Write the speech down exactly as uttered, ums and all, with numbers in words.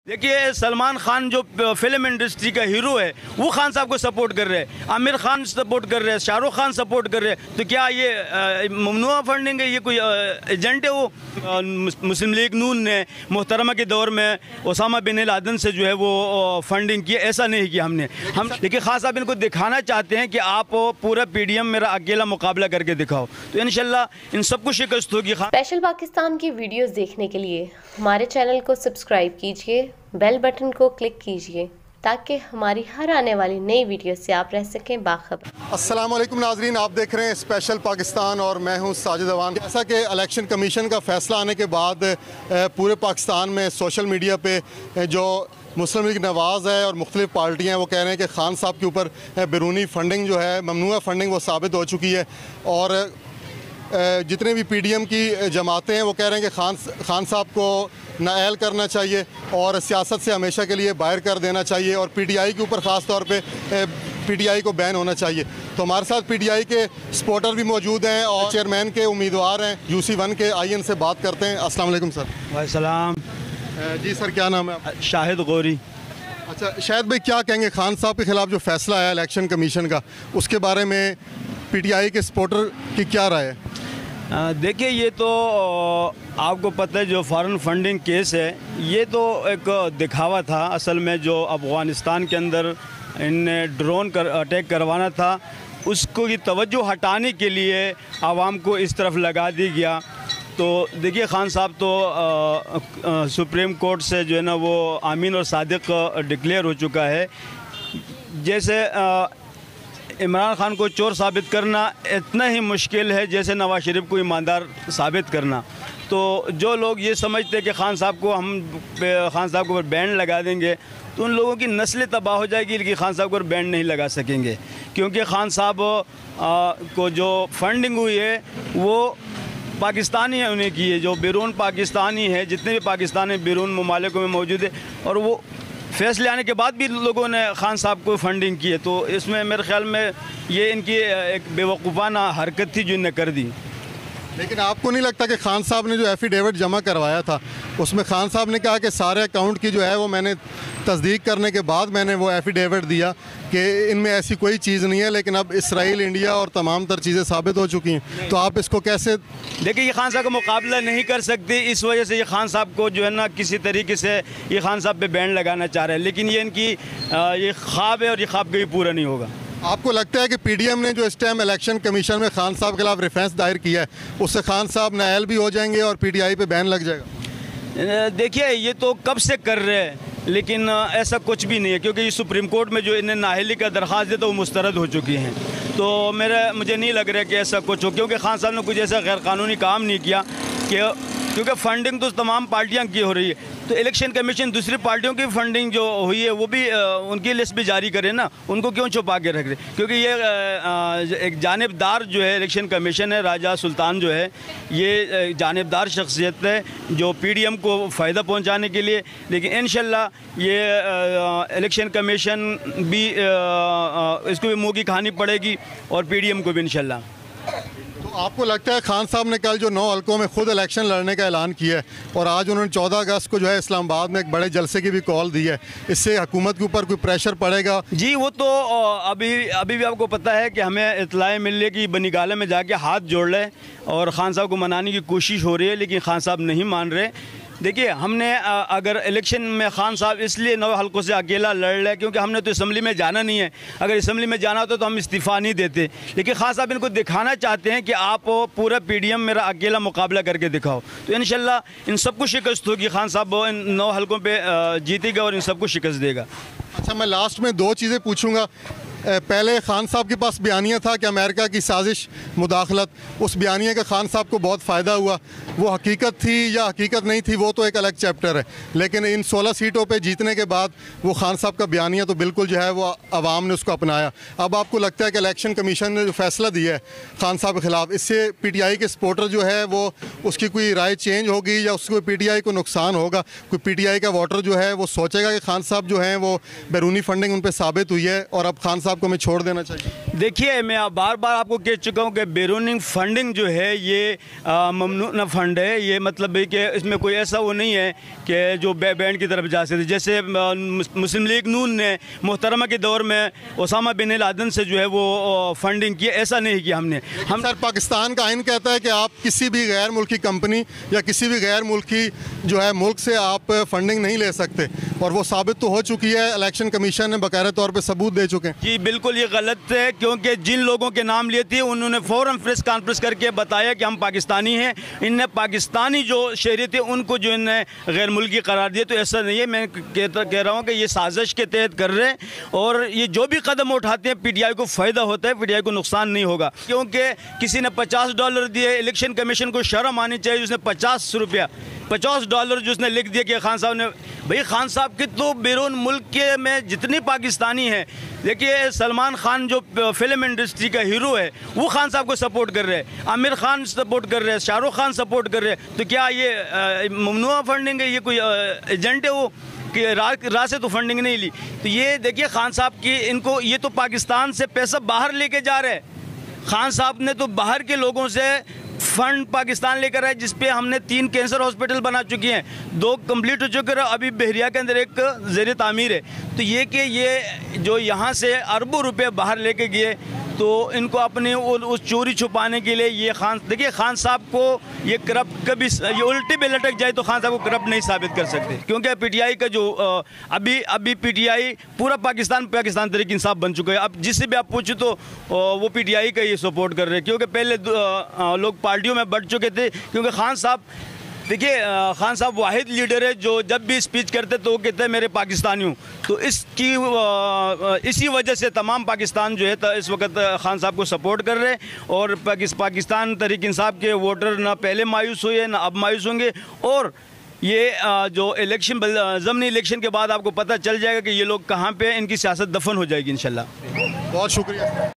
देखिए, सलमान खान जो film industry का हीरो है वो खान साहब को सपोर्ट कर रहे हैं, आमिर खान सपोर्ट कर रहे हैं, शाहरुख खान सपोर्ट कर रहे हैं। तो क्या ये ममनुआ फंडिंग है? ये कोई एजेंट है? वो मुस्लिम लीग नून ने मोहतरमा के दौर में ओसामा बिन लादेन से जो है वो फंडिंग की, ऐसा नहीं किया हमने। हम देखिए, खान साहब इनको दिखाना चाहते हैं कि आप पूरा पीडीएम मेरा अकेला मुकाबला करके दिखाओ, तो इंशाल्लाह इन सबको शिकस्त होगी। स्पेशल पाकिस्तान की वीडियोस देखने के लिए हमारे चैनल को सब्सक्राइब कीजिए, बेल बटन को क्लिक कीजिए ताकि हमारी हर आने वाली नई वीडियो से आप रह सकें बाखबर। अस्सलाम वालेकुम नाजरीन, आप देख रहे हैं स्पेशल पाकिस्तान और मैं हूं साजिद अवान। जैसा कि इलेक्शन कमीशन का फैसला आने के बाद पूरे पाकिस्तान में सोशल मीडिया पे जो मुस्लिम लीग नवाज़ है और मुख्तलिफ पार्टियाँ वो कह रहे हैं कि खान साहब के ऊपर बैरूनी फंडिंग जो है, ममनुआ फंडिंग, वो साबित हो चुकी है। और जितने भी पीडीएम की जमातें हैं वो कह रहे हैं कि खान खान साहब को नाअहल करना चाहिए और सियासत से हमेशा के लिए बाहर कर देना चाहिए, और पीटीआई के ऊपर ख़ास तौर पे पीटीआई को बैन होना चाहिए। तो हमारे साथ पीटीआई के सपोर्टर भी मौजूद हैं और चेयरमैन के उम्मीदवार हैं यूसी वन के। आइए इनसे बात करते हैं। अस्सलाम वालेकुम सर। वालेकुम जी सर, क्या नाम है? शाहिद गौरी। अच्छा शाहिद भाई, क्या कहेंगे खान साहब के ख़िलाफ़ जो फैसला आया इलेक्शन कमीशन का, उसके बारे में पीटीआई के सपोर्टर की क्या राय है? देखिए, ये तो आपको पता है जो फॉरेन फंडिंग केस है, ये तो एक दिखावा था। असल में जो अफ़गानिस्तान के अंदर इनने ड्रोन कर अटैक करवाना था, उसको की तवज्जो हटाने के लिए आवाम को इस तरफ लगा दी गया। तो देखिए, खान साहब तो आ, आ, सुप्रीम कोर्ट से जो है ना वो आमीन और सादिक डिक्लेयर हो चुका है। जैसे आ, इमरान खान को चोर साबित करना इतना ही मुश्किल है जैसे नवाज शरीफ को ईमानदार साबित करना। तो जो लोग ये समझते हैं कि खान साहब को हम खान साहब के ऊपर बैन लगा देंगे तो उन लोगों की नस्ल तबाह हो जाएगी, लेकिन खान साहब को बैन नहीं लगा सकेंगे, क्योंकि खान साहब को जो फंडिंग हुई है वो पाकिस्तानी है उन्हें की है, जो बैरून पाकिस्तानी है, जितने भी पाकिस्तानी बैरून ममालिकों में मौजूद है, और वो फैसले आने के बाद भी लोगों ने खान साहब को फंडिंग की है। तो इसमें मेरे ख्याल में ये इनकी एक बेवकूफ़ाना हरकत थी जो इन्हें कर दी। लेकिन आपको नहीं लगता कि खान साहब ने जो एफिडेविट जमा करवाया था उसमें खान साहब ने कहा कि सारे अकाउंट की जो है वो मैंने तस्दीक करने के बाद मैंने वो एफिडेविट दिया कि इनमें ऐसी कोई चीज़ नहीं है, लेकिन अब इसराइल, इंडिया और तमाम तर चीज़ें साबित हो चुकी हैं। तो आप इसको कैसे देखिए, ये खान साहब का मुकाबला नहीं कर सकती, इस वजह से ये खान साहब को जो है ना किसी तरीके से ये खान साहब पे बैन लगाना चाह रहे हैं, लेकिन ये इनकी ये ख्वाब है और ये ख्वाब कभी पूरा नहीं होगा। आपको लगता है कि पीडीएम ने जो इस टाइम इलेक्शन कमीशन में खान साहब के खिलाफ रेफरेंस दायर किया है उससे खान साहब नाअहल भी हो जाएंगे और पीटीआई पे बैन लग जाएगा? देखिए, ये तो कब से कर रहे हैं, लेकिन ऐसा कुछ भी नहीं है, क्योंकि सुप्रीम कोर्ट में जो इन्हें नाअहली का दरख्वास्त दी तो वो मुस्तरद हो चुकी हैं। तो मेरा मुझे नहीं लग रहा है कि ऐसा कुछ हो, क्योंकि खान साहब ने कुछ ऐसा गैर कानूनी काम नहीं किया कि, क्योंकि फंडिंग तो तमाम पार्टियां की हो रही है, तो इलेक्शन कमीशन दूसरी पार्टियों की फंडिंग जो हुई है वो भी उनकी लिस्ट भी जारी करे ना, उनको क्यों छुपा के रख रहे? क्योंकि ये एक जानिबदार जो है इलेक्शन कमीशन है, राजा सुल्तान जो है, ये जानिबदार शख्सियत है जो पीडीएम को फ़ायदा पहुंचाने के लिए। लेकिन इंशाल्लाह ये इलेक्शन कमीशन भी इसको भी मुँह की खानी पड़ेगी और पीडीएम को भी इंशाल्लाह। आपको लगता है खान साहब ने कल जो नौ हल्कों में खुद इलेक्शन लड़ने का ऐलान किया है और आज उन्होंने चौदह अगस्त को जो है इस्लामाबाद में एक बड़े जलसे की भी कॉल दी है, इससे हुकूमत के ऊपर कोई प्रेशर पड़ेगा? जी, वो तो अभी अभी भी आपको पता है कि हमें इत्तलाएं मिल रही है कि बनीगाला में जाके हाथ जोड़ लें और खान साहब को मनाने की कोशिश हो रही है, लेकिन खान साहब नहीं मान रहे। देखिए, हमने अगर इलेक्शन में खान साहब इसलिए नौ हल्कों से अकेला लड़ रहे क्योंकि हमने तो असम्बली में जाना नहीं है। अगर असम्बली में जाना होता तो हम इस्तीफ़ा नहीं देते, लेकिन खान साहब इनको दिखाना चाहते हैं कि आप पूरा पीडीएम मेरा अकेला मुकाबला करके दिखाओ, तो इंशाल्लाह इन सबको शिकस्त होगी। खान साहब इन नौ हल्कों पे जीतेगा और इन सबको शिकस्त देगा। अच्छा, मैं लास्ट में दो चीज़ें पूछूँगा। पहले खान साहब के पास बयानिया था कि अमेरिका की साजिश मुदाखलत, उस बयानिया का खान साहब को बहुत फ़ायदा हुआ, वो हकीकत थी या हकीकत नहीं थी वो तो एक अलग चैप्टर है, लेकिन इन सोलह सीटों पे जीतने के बाद वो खान साहब का बयानिया तो बिल्कुल जो है वो आवाम ने उसको अपनाया। अब आपको लगता है कि इलेक्शन कमीशन ने जो फैसला दिया है खान साहब के ख़िलाफ़, इससे पीटीआई के सपोर्टर जो है वो उसकी कोई राय चेंज होगी या उसको पीटीआई को नुकसान होगा? कोई पीटीआई का वोटर जो है वो सोचेगा कि खान साहब जो हैं वो बैरूनी फंडिंग उन पर साबित हुई है और अब खान साहब साहब को हमें छोड़ देना चाहिए? देखिए, मैं बार बार आपको कह चुका हूँ कि बैरूनिंग फंडिंग जो है ये ममनूअ फंड है। ये मतलब है कि इसमें कोई ऐसा वो नहीं है कि जो बैंड की तरफ जा सकते। जैसे मुस्लिम लीग नून ने मोहतरमा के दौर में ओसामा बिन लादेन से जो है वो फंडिंग की, ऐसा नहीं किया हमने। हम सर, पाकिस्तान का आइन कहता है कि आप किसी भी गैर मुल्की कंपनी या किसी भी गैर मुल्की जो है मुल्क से आप फंडिंग नहीं ले सकते, और वो साबित तो हो चुकी है। इलेक्शन कमीशन ने बाकायदा तौर पे सबूत दे चुके हैं। जी बिल्कुल, ये गलत है, क्योंकि जिन लोगों के नाम लिए थे उन्होंने फ़ौरन प्रेस कॉन्फ्रेंस करके बताया कि हम पाकिस्तानी हैं। इनने पाकिस्तानी जो शहरी थे उनको जो इनने गैर मुल्की करार दिए। तो ऐसा नहीं है, मैं कहता कह रहा हूँ कि ये साजिश के तहत कर रहे हैं, और ये जो भी कदम उठाते हैं पीटीआई को फ़ायदा होता है, पीटीआई को नुकसान नहीं होगा। क्योंकि किसी ने पचास डॉलर दिए, इलेक्शन कमीशन को शर्म आनी चाहिए, उसने पचास रुपया पचास डॉलर जो उसने लिख दिया कि खान साहब ने। भाई, खान साहब की तो बैरून मुल्क के में जितने पाकिस्तानी हैं, देखिए सलमान खान जो फिल्म इंडस्ट्री का हीरो है वो खान साहब को सपोर्ट कर रहे हैं, आमिर खान सपोर्ट कर रहे हैं, शाहरुख खान सपोर्ट कर रहे हैं। तो क्या ये ममनुआ फंडिंग है? ये कोई एजेंट है वो कि राह से तो फंडिंग नहीं ली? तो ये देखिए खान साहब की, इनको ये तो पाकिस्तान से पैसा बाहर लेके जा रहे हैं। खान साहब ने तो बाहर के लोगों से फंड पाकिस्तान लेकर आए, जिसपे हमने तीन कैंसर हॉस्पिटल बना चुकी हैं, दो कंप्लीट हो चुके हैं, अभी बहरिया के अंदर एक ज़ेर तामीर है। तो ये कि ये जो यहाँ से अरबों रुपए बाहर लेके गए, तो इनको अपने उस चोरी छुपाने के लिए ये खान, देखिए खान साहब को ये करप्ट कभी ये उल्टी पे लटक जाए तो खान साहब को करप्ट नहीं साबित कर सकते। क्योंकि पीटीआई का जो अभी अभी पीटीआई पूरा पाकिस्तान पाकिस्तान तहरीक इंसाफ बन चुका है। अब जिससे भी आप पूछो तो वो पीटीआई का ये सपोर्ट कर रहे हैं, क्योंकि पहले लोग पार्टियों में बढ़ चुके थे। क्योंकि खान साहब, देखिए खान साहब वाहिद लीडर है जो जब भी स्पीच करते तो वो कहते हैं मेरे पाकिस्तानी हूँ। तो इसकी इसी वजह से तमाम पाकिस्तान जो है तो इस वक्त खान साहब को सपोर्ट कर रहे हैं, और पाकिस्तान तहरीक इंसाफ के वोटर ना पहले मायूस हुए ना अब मायूस होंगे। और ये जो इलेक्शन ज़मनी इलेक्शन के बाद आपको पता चल जाएगा कि ये लोग कहाँ पे, इनकी सियासत दफन हो जाएगी इंशाल्लाह। बहुत शुक्रिया।